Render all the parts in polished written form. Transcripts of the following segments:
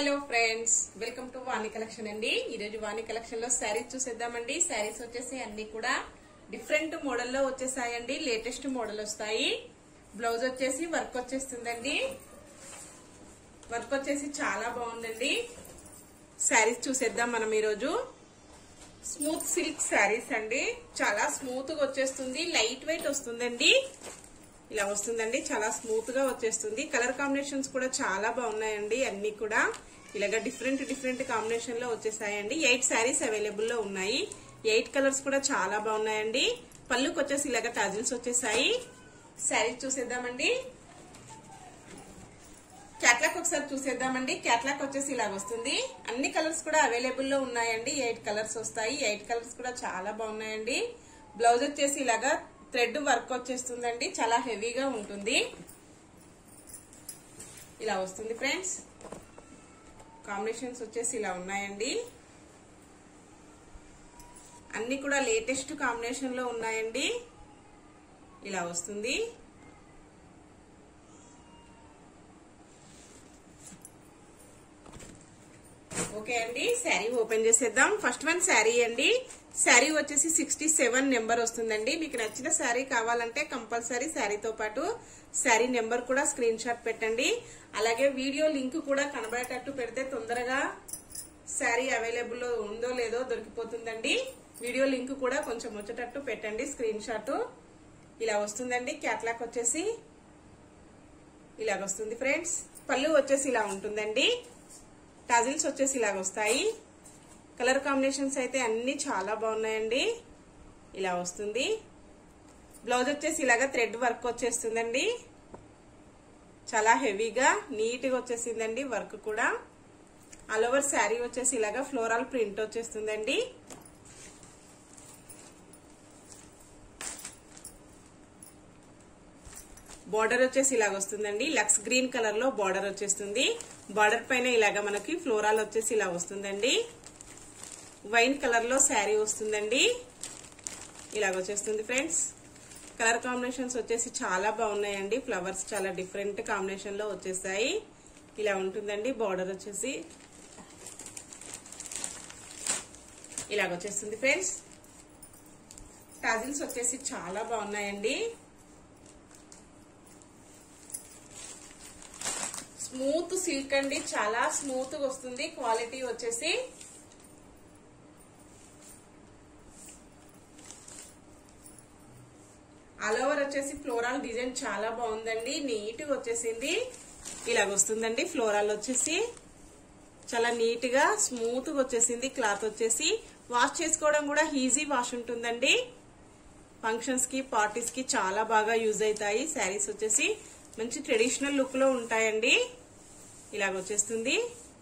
Hello friends, welcome to Vani collection అండి. ఈ రోజు వాణి కలెక్షన్ లో శారీస్ చూసేద్దామండి. శారీస్ వచ్చేసి అన్ని కూడా డిఫరెంట్ మోడల్ లో వచ్చేసాయండి. లేటెస్ట్ మోడల్ వస్తాయి. బ్లౌజ్ వచ్చేసి వర్క్ వచ్చేస్తుందండి. వర్క్ వచ్చేసి చాలా బాగుందండి. శారీస్ చూసేద్దాం మనం ఈ రోజు. స్మూత్ సిల్క్ శారీస్ అండి. చాలా స్మూత్ గా వచ్చేస్తుంది. లైట్ వెయిట్ వస్తుందండి. ఇలా వస్తుందండి. చాలా స్మూత్ గా వచ్చేస్తుంది. కలర్ కాంబినేషన్స్ కూడా చాలా బాగున్నాయండి. అన్ని కూడా ఇలాగా డిఫరెంట్ కాంబినేషన్ లో వచ్చేసాయండి. 8 శారీస్ అవైలబుల్ లో ఉన్నాయి. 8 కలర్స్ కూడా చాలా బాగున్నాయండి. పళ్ళుకి వచ్చేసి ఇలాగా టాజిల్స్ వచ్చేసాయి. శారీస్ చూసేద్దామండి. క్యాట్లాగ్ ఒకసారి చూసేద్దామండి. క్యాట్లాగ్ వచ్చేసి ఇలాగ వస్తుంది. అన్ని కలర్స్ కూడా అవైలబుల్ లో ఉన్నాయండి. 8 కలర్స్ వస్తాయి. 8 కలర్స్ కూడా చాలా బాగున్నాయండి. బ్లౌజ్ వచ్చేసి ఇలాగా థ్రెడ్ వర్క్ వచ్చేస్తుందండి. చాలా హెవీగా ఉంటుంది. ఇలా వస్తుంది ఫ్రెండ్స్. కాంబినేషన్స్ వచ్చేసి ఇలా ఉన్నాయండి. అన్ని కూడా లేటెస్ట్ కాంబినేషన్ లో ఉన్నాయండి. ఇలా వస్తుంది. ఓకే అండి, శారీ ఓపెన్ చేసేద్దాం. ఫస్ట్ వన్ శారీ అండి. శారీ వచ్చేసి 67 నెంబర్ వస్తుందండి. మీకు నచ్చిన శారీ కావాలంటే కంపల్సరీ శారీతో పాటు శారీ నెంబర్ కూడా స్క్రీన్ షాట్ పెట్టండి. అలాగే వీడియో లింక్ కూడా కనబడేటట్టు పెడితే తొందరగా శారీ అవైలబుల్ ఉందో లేదో దొరికిపోతుందండి. వీడియో లింక్ కూడా కొంచెం వచ్చేటట్టు పెట్టండి స్క్రీన్ షాట్. ఇలా వస్తుందండి. క్యాట్లాగ్ వచ్చేసి ఇలాగ వస్తుంది ఫ్రెండ్స్. పళ్ళు వచ్చేసి ఇలా ఉంటుందండి. టాజిల్స్ వచ్చేసి ఇలాగ వస్తాయి. కలర్ కాంబినేషన్స్ అయితే అన్ని చాలా బాగున్నాయండి. ఇలా వస్తుంది. బ్లౌజ్ వచ్చేసి ఇలాగా థ్రెడ్ వర్క్ వచ్చేస్తుందండి. చాలా హెవీగా నీట్ గా వచ్చేసిందండి. వర్క్ కూడా ఆల్ ఓవర్ శారీ వచ్చేసి ఇలాగా ఫ్లోరల్ ప్రింట్ వచ్చేస్తుందండి. బార్డర్ వచ్చేసి ఇలాగ వస్తుందండి. లక్స్ గ్రీన్ కలర్ లో బార్డర్ వచ్చేస్తుంది. బార్డర్ పైన ఇలాగా మనకి ఫ్లోరాల్ వచ్చేసి ఇలా వస్తుందండి. వైన్ కలర్ లో శారీ వస్తుందండి. ఇలాగ వచ్చేస్తుంది ఫ్రెండ్స్. కలర్ కాంబినేషన్స్ వచ్చేసి చాలా బాగున్నాయండి. ఫ్లవర్స్ చాలా డిఫరెంట్ కాంబినేషన్ లో వచ్చేసాయి. ఇలా ఉంటుందండి. బార్డర్ వచ్చేసి ఇలాగ వచ్చేస్తుంది ఫ్రెండ్స్. టాజిల్స్ వచ్చేసి చాలా బాగున్నాయండి. స్మూత్ సిల్క్ అండి. చాలా స్మూత్ గా వస్తుంది. క్వాలిటీ వచ్చేసి ఆల్ ఓవర్ వచ్చేసి ఫ్లోరల్ డిజైన్ చాలా బాగుందండి. నీట్ గా వచ్చేసింది. ఇలాగ వస్తుందండి. ఫ్లోరల్ వచ్చేసి చాలా నీట్ గా స్మూత్ గా వచ్చేసింది. క్లాత్ వచ్చేసి వాష్ చేసుకోవడం కూడా ఈజీ వాష్ ఉంటుందండి. ఫంక్షన్స్ కి పార్టీస్ కి చాలా బాగా యూజ్ అవుతాయి. శారీస్ వచ్చేసి మంచి ట్రెడిషనల్ లుక్ లో ఉంటాయండి. ఇలాగ వచ్చేస్తుంది.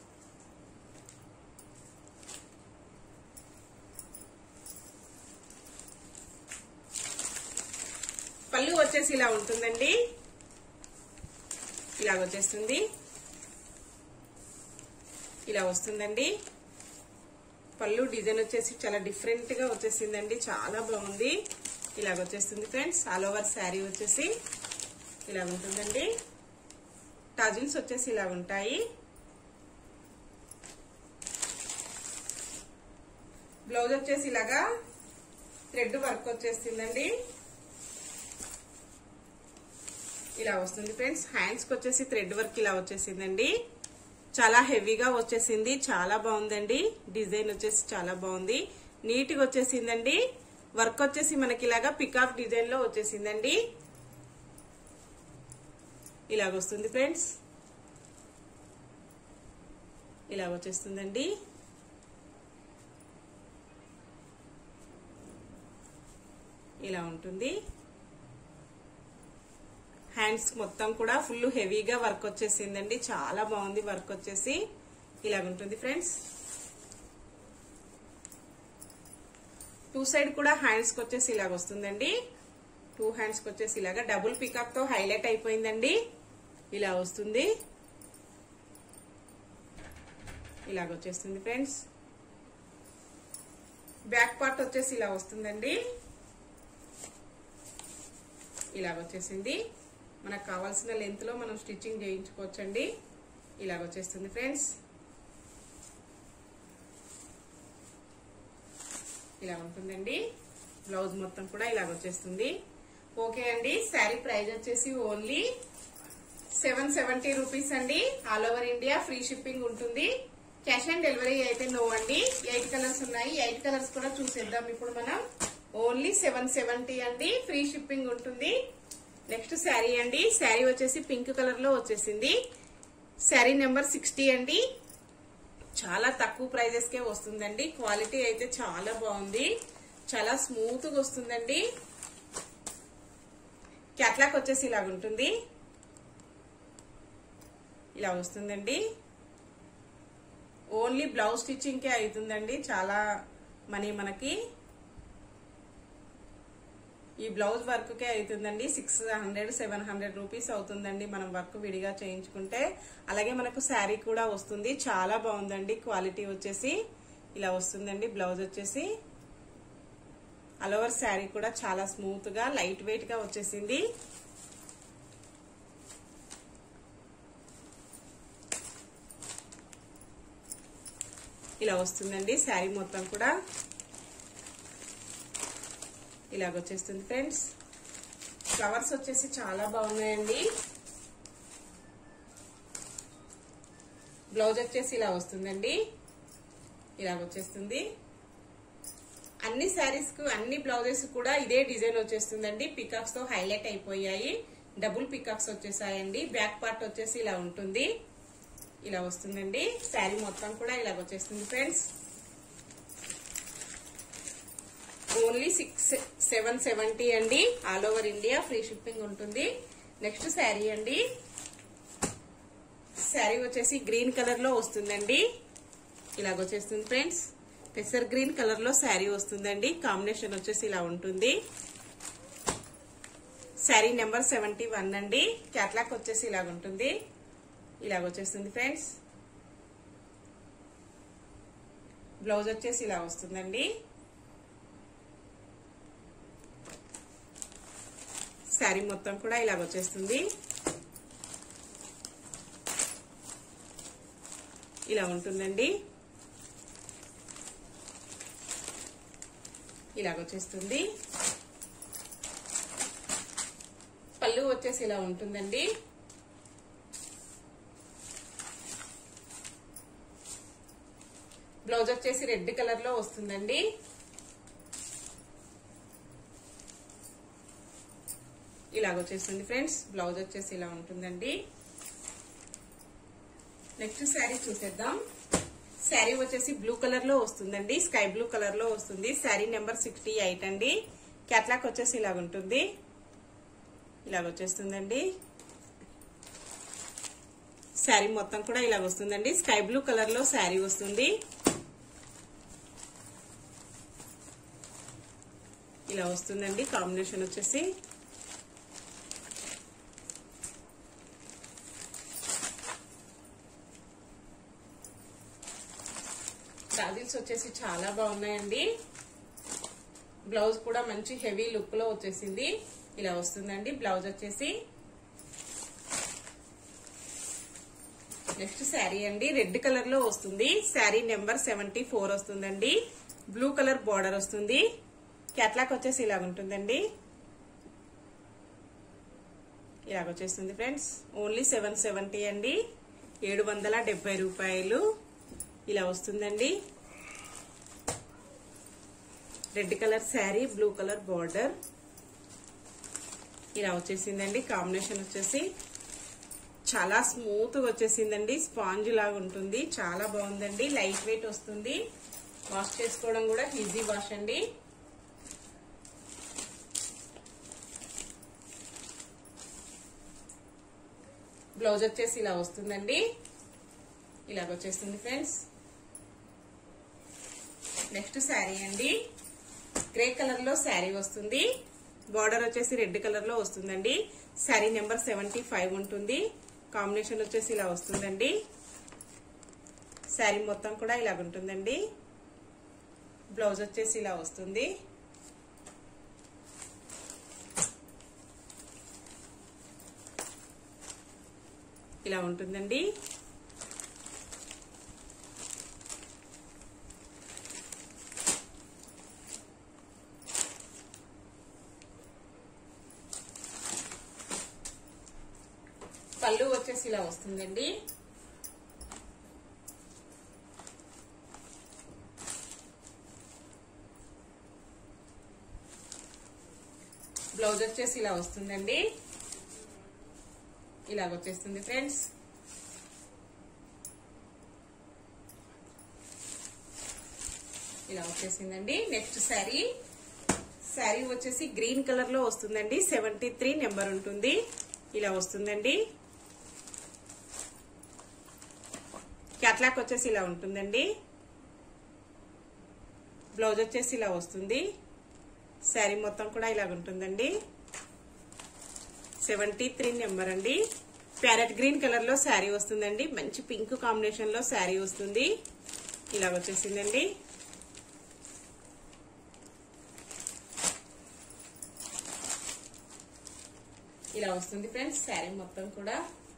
పళ్ళు వచ్చేసి ఇలా ఉంటుందండి. ఇలాగ వచ్చేస్తుంది. ఇలా వస్తుందండి. పళ్ళు డిజైన్ వచ్చేసి చాలా డిఫరెంట్ గా వచ్చేసిందండి. చాలా బాగుంది. ఇలాగ వచ్చేస్తుంది ఫ్రెండ్స్. ఆల్ ఓవర్ శారీ వచ్చేసి ఇలా ఉంటుందండి. టాజిల్స్ వచ్చేసి ఇలా ఉంటాయి. బ్లౌజ్ వచ్చేసి ఇలాగా థ్రెడ్ వర్క్ వచ్చేస్తుందండి. ఇలా వస్తుంది ఫ్రెండ్స్. హ్యాండ్స్ కి వచ్చేసి థ్రెడ్ వర్క్ ఇలా వచ్చేసిందండి. చాలా హెవీగా వచ్చేసింది. చాలా బాగుందండి. డిజైన్ వచ్చేసి చాలా బాగుంది. నీట్ గా వచ్చేసిందండి. వర్క్ వచ్చేసి మనకి ఇలాగా పికాక్ డిజైన్ లో వచ్చేసిందండి. ఇలాగ వస్తుంది ఫ్రెండ్స్. ఇలాగ వచ్చేస్తుందండి. ఇలా ఉంటుంది. హ్యాండ్స్ మొత్తం కూడా ఫుల్ హెవీగా వర్క్ వచ్చేసిందండి. చాలా బాగుంది. వర్క్ వచ్చేసి ఇలాగ ఉంటుంది ఫ్రెండ్స్. టూ సైడ్ కూడా హ్యాండ్స్ కి వచ్చేసి ఇలాగ వస్తుందండి. 2 హ్యాండ్స్ కి వచ్చేసి ఇలాగా డబుల్ పికాక్ తో హైలైట్ అయిపోయిందండి. ఇలా వస్తుంది. ఇలాగ వచ్చేస్తుంది ఫ్రెండ్స్. బ్యాక్ పార్ట్ వచ్చేసి ఇలా వస్తుందండి. ఇలాగ వచ్చేసింది. మనకు కావాల్సిన లెంత్ లో మనం స్టిచ్చింగ్ చేయించుకోవచ్చండి. ఇలాగ వచ్చేస్తుంది ఫ్రెండ్స్. ఇలా ఉంటుందండి. బ్లౌజ్ మొత్తం కూడా ఇలాగ వచ్చేస్తుంది. ఓకే అండి, శారీ ప్రైస్ వచ్చేసి ఓన్లీ 770 రూపీస్ అండి. All over India free shipping ఉంటుంది. క్యాష్ ఆన్ డెలివరీ అయితే నో అండి. 8 కలర్స్ ఉన్నాయి. 8 కలర్స్ కూడా చూసేద్దాం ఇప్పుడు మనం. ఓన్లీ 770 అండి, ఫ్రీ షిప్పింగ్ ఉంటుంది. నెక్స్ట్ శారీ అండి. శారీ వచ్చేసి పింక్ కలర్ లో వచ్చేసింది. శారీ నెంబర్ 60 అండి. చాలా తక్కువ ప్రైజెస్ కే వస్తుందండి. క్వాలిటీ అయితే చాలా బాగుంది, చాలా స్మూత్ గా వస్తుందండి. క్యాట్లాగ్ వచ్చేసి ఇలాగ ఉంటుంది, ఇలా వస్తుందండి. ఓన్లీ బ్లౌజ్ స్టిచ్చింగ్ కే అవుతుందండి చాలా మనీ మనకి. ఈ బ్లౌజ్ వర్క్ కే అవుతుందండి 600-700 రూపీస్ అవుతుందండి మనం వర్క్ విడిగా చేయించుకుంటే. అలాగే మనకు శారీ కూడా వస్తుంది. చాలా బాగుందండి. క్వాలిటీ వచ్చేసి ఇలా వస్తుందండి. బ్లౌజ్ వచ్చేసి ఆల్ ఓవర్ శారీ కూడా చాలా స్మూత్ గా లైట్ వెయిట్ గా వచ్చేసింది. ఇలా వస్తుందండి. శారీ మొత్తం కూడా ఇలాగొచ్చేస్తుంది ఫ్రెండ్స్. ఫ్లవర్స్ వచ్చేసి చాలా బాగున్నాయండి. బ్లౌజ్ వచ్చేసి ఇలా వస్తుందండి, ఇలాగొచ్చేస్తుంది. అన్ని శారీస్ కు అన్ని బ్లౌజెస్ కూడా ఇదే డిజైన్ వచ్చేస్తుందండి. పికాక్స్ తో హైలైట్ అయిపోయాయి. డబుల్ పికాక్స్ వచ్చేసాయండి. బ్యాక్ పార్ట్ వచ్చేసి ఇలా ఉంటుంది, ఇలా వస్తుందండి. శారీ మొత్తం కూడా ఇలాగొచ్చేస్తుంది ఫ్రెండ్స్. ఓన్లీ 770 అండి. All over India free shipping ఉంటుంది. నెక్స్ట్ శారీ అండి. శారీ వచ్చేసి గ్రీన్ కలర్ లో వస్తుందండి, ఇలాగొచ్చేస్తుంది ఫ్రెండ్స్. పెసర్ గ్రీన్ కలర్ లో శారీ వస్తుందండి. కాంబినేషన్ వచ్చేసి ఇలా ఉంటుంది. శారీ నెంబర్ 71 అండి. క్యాట్లాగ్ వచ్చేసి ఇలాగుంటుంది, ఇలాగొచ్చేస్తుంది ఫ్రెండ్స్. బ్లౌజ్ వచ్చేసి ఇలా వస్తుందండి. శారీ మొత్తం కూడా ఇలాగొచ్చేస్తుంది, ఇలా ఉంటుందండి. ఇలాగొచ్చేస్తుంది. పళ్ళు వచ్చేసి ఇలా ఉంటుందండి. బ్లౌజ్ వచ్చేసి రెడ్ కలర్ లో వస్తుందండి. ఇలాగొచ్చేస్తుంది ఫ్రెండ్స్. బ్లౌజ్ వచ్చేసి ఇలా ఉంటుందండి. నెక్స్ట్ శారీ చూసేద్దాం. శారీ వచ్చేసి బ్లూ కలర్ లో వస్తుందండి, స్కై బ్లూ కలర్ లో వస్తుంది. శారీ నెంబర్ 68 అండి. క్యాట్లాగ్ వచ్చేసి ఇలాగుంటుంది, ఇలాగొచ్చేస్తుందండి. శారీ మొత్తం కూడా ఇలాగ వస్తుందండి. స్కై బ్లూ కలర్ లో శారీ వస్తుంది, ఇలా వస్తుందండి. కాంబినేషన్ వచ్చేసి టాజిల్స్ వచ్చేసి చాలా బాగున్నాయండి. బ్లౌజ్ కూడా మంచి హెవీ లుక్ లో వచ్చేసింది, ఇలా వస్తుందండి. బ్లౌజ్ వచ్చేసి నెక్స్ట్ శారీ అండి. రెడ్ కలర్ లో వస్తుంది. శారీ నెంబర్ 74 వస్తుందండి. బ్లూ కలర్ బార్డర్ వస్తుంది. క్యాట్లాగ్ వచ్చేసి ఇలాగుంటుందండి, ఇలాగొచ్చేస్తుంది ఫ్రెండ్స్. ఓన్లీ 770 అండి, 770 రూపాయలు. ఇలా వస్తుందండి. Red colour sari, blue colour border, ఇలా వచ్చేసిందండి. కాంబినేషన్ వచ్చేసి చాలా స్మూత్ గా వచ్చేసిందండి. స్పాంజ్ లాగా ఉంటుంది, చాలా బాగుందండి. లైట్ వెయిట్ వస్తుంది. వాష్ చేసుకోవడం కూడా ఈజీ వాష్ అండి. బ్లౌజ్ వచ్చేసి ఇలా వస్తుందండి, ఇలాగొచ్చేస్తుంది ఫ్రెండ్స్. నెక్స్ట్ శారీ అండి. గ్రే కలర్ లో శారీ వస్తుంది. బార్డర్ వచ్చేసి రెడ్ కలర్ లో వస్తుందండి. శారీ నెంబర్ 75 ఉంటుంది. కాంబినేషన్ వచ్చేసి ఇలా వస్తుందండి. శారీ మొత్తం కూడా ఇలాగుంటుందండి. బ్లౌజ్ వచ్చేసి ఇలా వస్తుంది, ఇలా ఉంటుందండి. పళ్ళు వచ్చేసి ఇలా వస్తుందండి. బ్లౌజ్ వచ్చేసి ఇలా వస్తుందండి. ఇలాగ వచ్చేస్తుంది ఫ్రెండ్స్. ఇలా వచ్చేసిందండి. నెక్స్ట్ శారీ వచ్చేసి గ్రీన్ కలర్ లో వస్తుందండి. 73 నెంబర్ ఉంటుంది. ఇలా వస్తుందండి. క్యాట్లాక్ వచ్చేసి ఇలా ఉంటుందండి. బ్లౌజ్ వచ్చేసి ఇలా వస్తుంది. శారీ మొత్తం కూడా ఇలా ఉంటుందండి. 73 నెంబర్ అండి. ప్యారెట్ గ్రీన్ కలర్ లో శారీ వస్తుందండి. మంచి పింక్ కాంబినేషన్ లో శారీ వస్తుంది. ఇలా వచ్చేసిందండి. ఇలా వస్తుంది ఫ్రెండ్స్ శారీ మొత్తం కూడా.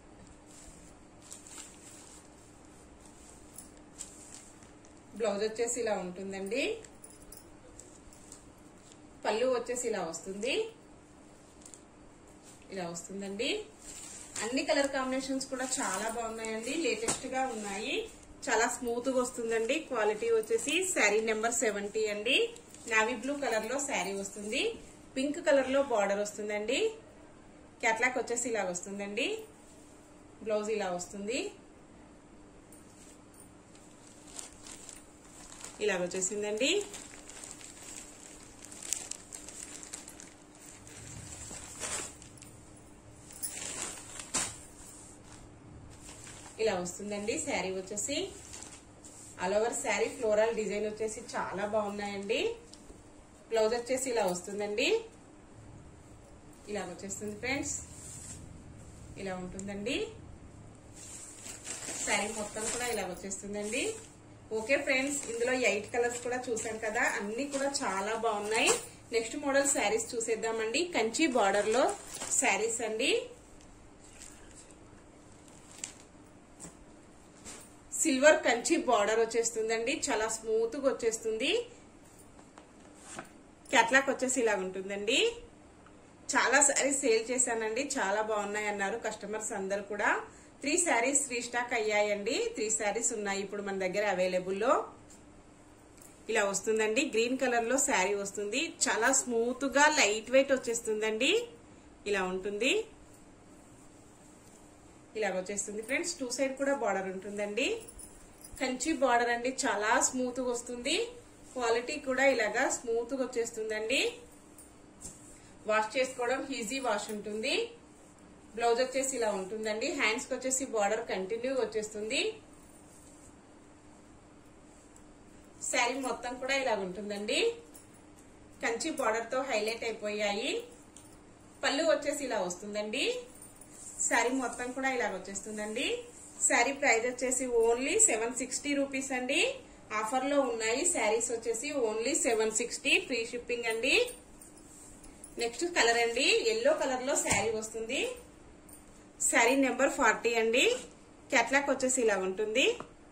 బ్లౌజ్ వచ్చేసి ఇలా ఉంటుందండి. పళ్ళు వచ్చేసి ఇలా వస్తుంది. ఇలా వస్తుందండి. అన్ని కలర్ కాంబినేషన్స్ కూడా చాలా బాగున్నాయండి. లేటెస్ట్ గా ఉన్నాయి. చాలా స్మూత్ గా వస్తుందండి. క్వాలిటీ వచ్చేసి శారీ నెంబర్ 70 అండి. నావీ బ్లూ కలర్ లో శారీ వస్తుంది. పింక్ కలర్ లో బార్డర్ వస్తుందండి. క్యాట్లాక్ వచ్చేసి ఇలా వస్తుందండి. బ్లౌజ్ ఇలా వస్తుంది. ఇలా వచ్చేసిందండి. ఇలా వస్తుందండి శారీ వచ్చేసి. All over sari floral design వచ్చేసి చాలా బాగున్నాయండి. బ్లౌజ్ వచ్చేసి ఇలా వస్తుందండి. ఇలా వచ్చేస్తుంది ఫ్రెండ్స్. ఇలా ఉంటుందండి. శారీ మొత్తం కూడా ఇలా వచ్చేస్తుందండి. ఓకే ఫ్రెండ్స్, ఇందులో 8 కలర్స్ కూడా చూసాం కదా. అన్ని కూడా చాలా బాగున్నాయి. నెక్స్ట్ మోడల్ శారీస్ చూసేద్దామండి. కంచి బార్డర్ లో శారీస్ అండి. సిల్వర్ కంచి బార్డర్ వచ్చేస్తుందండి. చాలా స్మూత్ గా వచ్చేస్తుంది. క్యాట్లాక్ వచ్చేసి ఇలా ఉంటుందండి. చాలా శారీస్ సేల్ చేశానండి. చాలా బాగున్నాయి అన్నారు కస్టమర్స్ అందరు కూడా. 3 శారీస్ రీస్టాక్ అయ్యాయండి. 3 శారీస్ ఉన్నాయి ఇప్పుడు మన దగ్గర అవైలబుల్ లో. ఇలా వస్తుందండి. గ్రీన్ కలర్ లో శారీ వస్తుంది. చాలా స్మూత్ గా లైట్ వెయిట్ వచ్చేస్తుందండి. ఇలా ఉంటుంది. ఇలా వచ్చేస్తుంది ఫ్రెండ్స్. 2 సైడ్ కూడా బార్డర్ ఉంటుందండి. కంచి బార్డర్ అండి. చాలా స్మూత్ గా వస్తుంది. క్వాలిటీ కూడా ఇలాగా స్మూత్ గా వచ్చేస్తుందండి. వాష్ చేసుకోవడం ఈజీ వాష్ ఉంటుంది. బ్లౌజ్ వచ్చేసి ఇలా ఉంటుందండి. హ్యాండ్స్ కి వచ్చేసి బార్డర్ కంటిన్యూ వచ్చేస్తుంది. శారీ మొత్తం కూడా ఇలా ఉంటుందండి. కంచి బార్డర్ తో హైలైట్ అయిపోయాయి. పళ్ళు వచ్చేసి ఇలా వస్తుందండి. శారీ మొత్తం కూడా ఇలా వచ్చేస్తుందండి. శారీ ప్రైస్ వచ్చేసి ఓన్లీ 760 రూపీస్ అండి. ఆఫర్ లో ఉన్నాయి శారీస్ వచ్చేసి ఓన్లీ 760. ఫ్రీ షిప్పింగ్ అండి. నెక్స్ట్ కలర్ అండి. ఎల్లో కలర్ లో శారీ వస్తుంది. శారీ నెంబర్ 40 అండి. క్యాట్లాక్ వచ్చేసి ఇలా ఉంటుంది.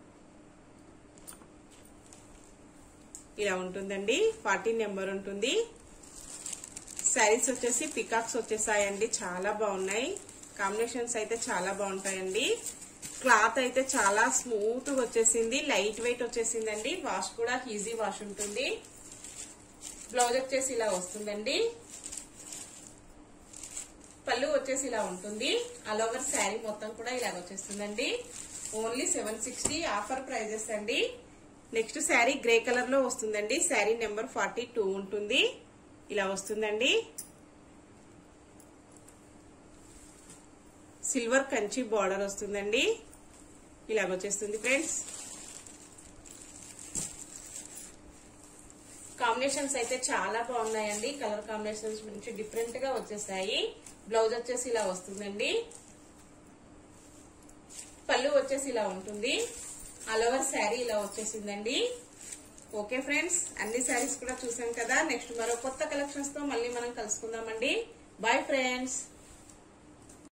ఇలా ఉంటుందండి. 40 నెంబర్ ఉంటుంది. శారీస్ వచ్చేసి పికాక్స్ వచ్చేసాయండి. చాలా బాగున్నాయి. కాంబినేషన్స్ అయితే చాలా బాగుంటాయండి. క్లాత్ అయితే చాలా స్మూత్ గా వచ్చేసింది. లైట్ వెయిట్ వచ్చేసిందండి. వాష్ కూడా ఈజీ వాష్ ఉంటుంది. బ్లౌజ్ వచ్చేసి ఇలా వస్తుందండి. పళ్ళు వచ్చేసి ఇలా ఉంటుంది. ఆల్ ఓవర్ శారీ మొత్తం కూడా ఇలా వచ్చేస్తుందండి. ఓన్లీ 760 ఆఫర్ ప్రైజెస్ అండి. నెక్స్ట్ శారీ గ్రే కలర్ లో వస్తుందండి. శారీ నెంబర్ 42 ఉంటుంది. ఇలా వస్తుందండి. సిల్వర్ కంచి బార్డర్ వస్తుందండి. ఇలాగ వచ్చేస్తుంది ఫ్రెండ్స్. కాంబినేషన్స్ అయితే చాలా బాగున్నాయండి. కలర్ కాంబినేషన్స్ నుంచి డిఫరెంట్ గా వచ్చేసాయి. బ్లౌజ్ వచ్చేసి ఇలా వస్తుందండి. పళ్ళు వచ్చేసి ఇలా ఉంటుంది. ఆల్ ఓవర్ శారీ ఇలా వచ్చేసిందండి. ఓకే ఫ్రెండ్స్, అన్ని శారీస్ కూడా చూసాం కదా. నెక్స్ట్ మరో కొత్త కలెక్షన్స్ తో మళ్ళీ మనం కలుసుకుందామండి. Bye friends.